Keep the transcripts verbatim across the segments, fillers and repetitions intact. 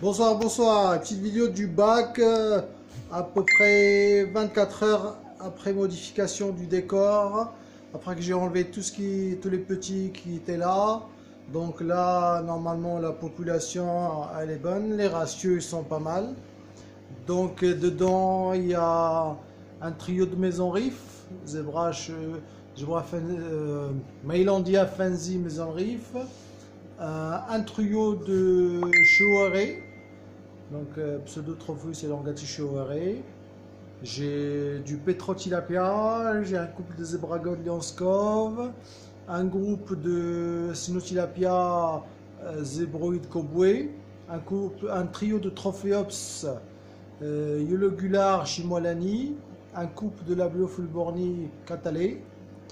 Bonsoir, bonsoir. Petite vidéo du bac, euh, à peu près vingt-quatre heures après modification du décor, après que j'ai enlevé tout ce qui, tous les petits qui étaient là. Donc là, normalement, la population, elle est bonne, les ratios ils sont pas mal. Donc euh, dedans, il y a un trio de maisons Rif, Zebrach, euh, Zebra Fen- euh, Mailandia Fanzi Maison Rif, euh, un trio de Chouaré. Donc euh, pseudo-trophée, c'est l'Angati Chouaré. J'ai du Petrotilapia, j'ai un couple de Zebragon Lionskov, un groupe de Sinotilapia euh, Zebroid Kobwe, un, couple, un trio de Trophéops euh, Yologular Chimolani, un couple de Labiofulborni Catalé,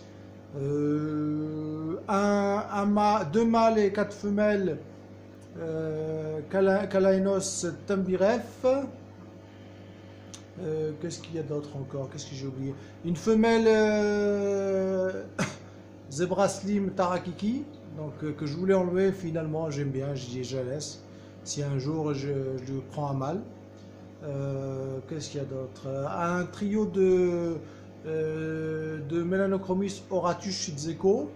euh, un, un ma, deux mâles et quatre femelles euh, Kala- Kalainos Tambiref. Euh, Qu'est-ce qu'il y a d'autre encore? Qu'est-ce que j'ai oublié? Une femelle euh, Zebra Slim Tarakiki, donc euh, que je voulais enlever, finalement j'aime bien, je dis je la laisse. Si un jour je, je le prends à mal. Euh, Qu'est-ce qu'il y a d'autre? Un trio de, euh, de Melanochromis Oratus Zeko.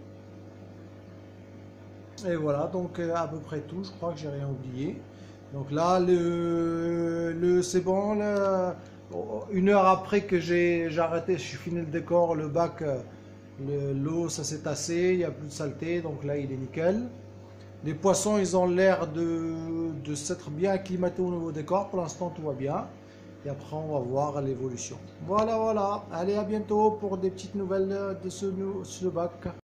Et voilà, donc euh, à peu près tout, je crois que j'ai rien oublié. Donc là, le, le c'est bon, là, une heure après que j'ai j'ai arrêté, je suis fini le décor, le bac, euh, le- l'eau ça s'est tassé, il n'y a plus de saleté, donc là il est nickel. Les poissons, ils ont l'air de, de s'être bien acclimatés au nouveau décor, pour l'instant tout va bien. Et après on va voir l'évolution. Voilà, voilà, allez à bientôt pour des petites nouvelles de ce, nou- ce bac.